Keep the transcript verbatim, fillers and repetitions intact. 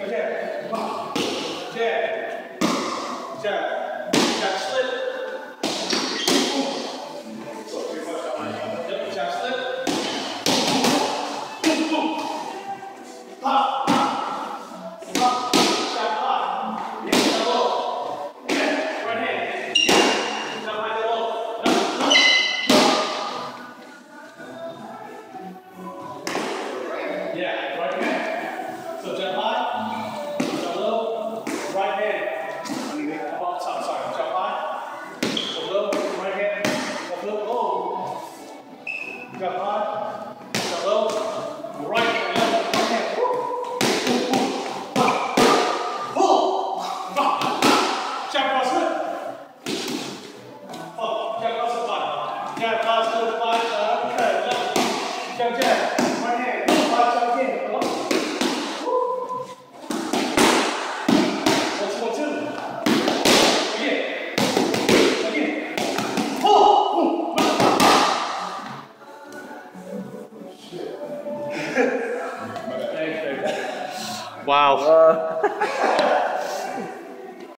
jab, pop, jab, jab, jab slip. Yep, jab slip. Boom, boom. Pop, pop, pop, jab high. Yeah, jab low. Yeah, right hand. Yeah, jab high, jab low. Yeah, right hand. So jab high, jab low, right hand. Up top, sorry, jab high, jab low, right hand, jab low. Oh, jab high, jab low, right hand, left, right hand. Boom, boom, pop, pull, pop, jab cross flip. Oh, jab cross flip five, jab cross flip five, uh, okay, left, jab jab, right hand, five jab again. Wow. Uh.